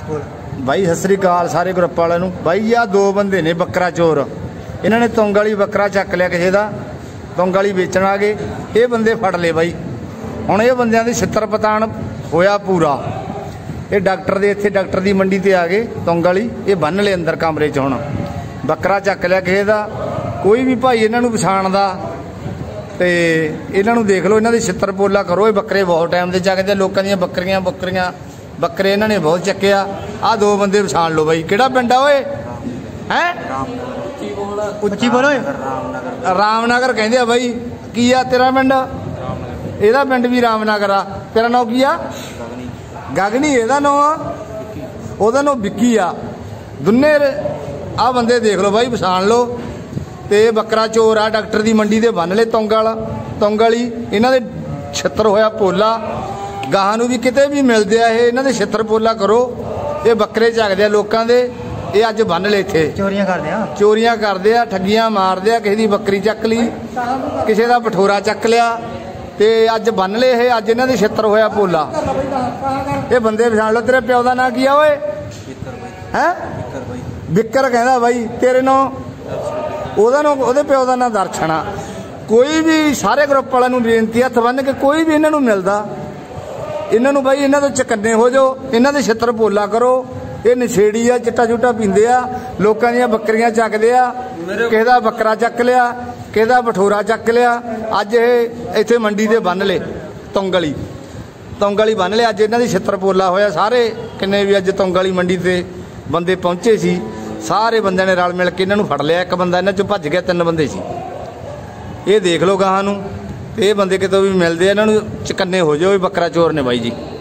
भाई सत श्री अकाल सारे ग्रुप वाले नूं। भाई आ दो बंदे ने बकरा चोर, इन्होंने तुंग वाली बकरा चक लिया किसी का, तुंग वाली बेचण आ गए, ये बंदे फड़ ले बाई। हुण ये बंदियां दी छित्तर पताण होया पूरा। ये डॉक्टर दे इत्थे डॉक्टर दी मंडी ते आ गए तुंग वाली, ये बन्न ले अंदर कमरे च। हुण बकरा चक लिया किसी का, कोई भी भाई इन्हां नूं पछाणदा ते इन्हां नूं देख लो, इन्हां दी छित्तर पोला करो। ये बकरे बहुत टाइम दे चकदे, लोकां दीयां बकरियां बकरे इन्हां ने बहुत चक्किया। आ दो बंदे पछाण लो बाई, किहड़ा पिंड आ ओए? हैं उच्ची बोलो। रामनगर कहंदे आ बाई। की आ तेरा पिंड? ਇਹਦਾ पिंड भी रामनगर आ। तेरा नाम की आ? गगनी। ਇਹਦਾ नाम आ, ਉਹਦਾ नाम विक्की आ। दुन्ने आ बंदे देख लो बाई, पछाण लो। ते बकरा चोर आ, डॉक्टर की मंडी से बन ले तुंग वाली। इन्हों दे छित्तर होया पोला, गाहां नूं भी किते भी मिलते आ। इन्हों दे छित्तर पोला करो। ये बकरे चकदे आ लोकां दे, ये अज बन ले इत्थे चोरियां करदे आ, ठगियां मारदे आ। किसी दी बकरी चक ली, किसी दा भठोरा चक लिया, ते अज बन ले। ये अज इन्हां दे छित्तर होया पोला। ये बंदे पछाण लो। तेरे प्यो दा नां की आ ओए? हैं बिक्कर कहंदा बाई। तेरे नां? ਉਹਦਾ ਨੂੰ ਉਹਦੇ ਪਿਓ ਦਾ ਨਾਂ ਦਰਸ਼ਨ ਆ। ਕੋਈ ਵੀ ਸਾਰੇ ਗਰੁੱਪ ਵਾਲਿਆਂ ਨੂੰ ਬੇਨਤੀ ਹੱਥ ਬੰਨ ਕੇ, ਕੋਈ ਵੀ ਇਹਨਾਂ ਨੂੰ ਮਿਲਦਾ, ਇਹਨਾਂ ਨੂੰ ਬਾਈ ਇਹਨਾਂ ਤੋਂ ਚਕੰਨੇ ਹੋ ਜਾਓ, ਇਹਨਾਂ ਦੇ ਛਿੱਤਰ ਪੋਲਾ ਕਰੋ। ਇਹ ਨਸ਼ੇੜੀ ਆ, ਚਿੱਟਾ ਚੁੱਟਾ ਪੀਂਦੇ ਆ, ਲੋਕਾਂ ਦੀਆਂ ਬੱਕਰੀਆਂ ਚੱਕਦੇ ਆ। ਕਿਸੇ ਦਾ ਬੱਕਰਾ ਚੱਕ ਲਿਆ, ਕਿਸੇ ਦਾ ਭਠੋਰਾ ਚੱਕ ਲਿਆ। ਅੱਜ ਇਹ ਇੱਥੇ ਮੰਡੀ ਤੇ ਬੰਨ ਲਏ ਤੁੰਗ ਵਾਲੀ ਬੰਨ ਲਿਆ। ਅੱਜ ਇਹਨਾਂ ਦੀ ਛਿੱਤਰ ਪੋਲਾ ਹੋਇਆ। ਸਾਰੇ ਕਿੰਨੇ ਵੀ ਅੱਜ ਤੁੰਗ ਵਾਲੀ ਮੰਡੀ ਤੇ ਬੰਦੇ ਪਹੁੰਚੇ ਸੀ, सारे बंद ने रल मिल के इन्हों फड़ लिया। एक बंदा इन्हों चो भज गया, 3 बंदे सी। ये देख लो गाहां नूं, ये बंदे कितों भी मिलते, इन्हों चकन्ने हो जाओ। बकरा चोर ने बाई जी।